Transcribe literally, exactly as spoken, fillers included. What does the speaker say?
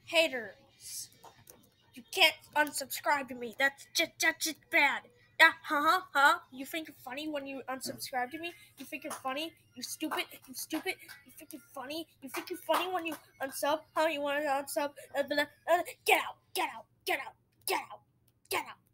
Haters, you can't unsubscribe to me. That's just that's just bad. Yeah, huh, huh, huh. You think you're funny when you unsubscribe to me? You think you're funny? You stupid, you stupid. You think you're funny? You think you're funny when you unsub? Huh? You want to unsub? Uh, uh, uh, get out, get out, get out, get out, get out.